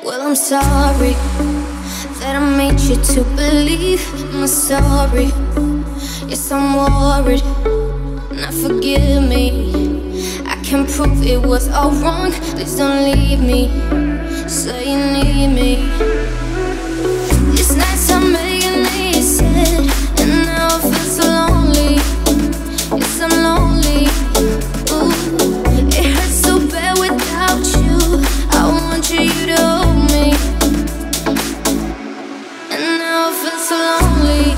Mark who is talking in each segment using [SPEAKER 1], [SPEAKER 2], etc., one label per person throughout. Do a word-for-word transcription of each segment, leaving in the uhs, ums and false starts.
[SPEAKER 1] Well, I'm sorry that I made you to believe I'm sorry. Yes, I'm worried. Now forgive me. I can prove it was all wrong. Please don't leave me. Say you need me. These nights I'm making it sad, and now I feel so lonely. Yes, I'm lonely. Ooh, it hurts so bad without you. I want you to hold me, and now I feel so lonely.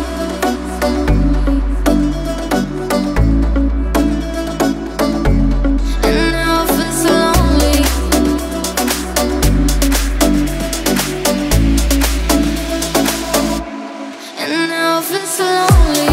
[SPEAKER 1] And now I feel so lonely. And now I feel so lonely.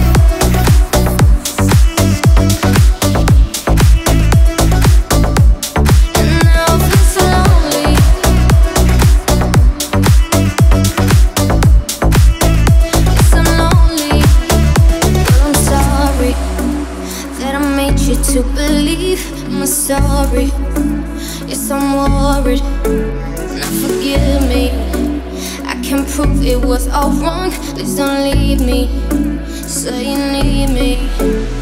[SPEAKER 1] To believe I'm sorry. Yes, I'm worried. Now forgive me. I can prove it was all wrong. Please don't leave me. Say you need me.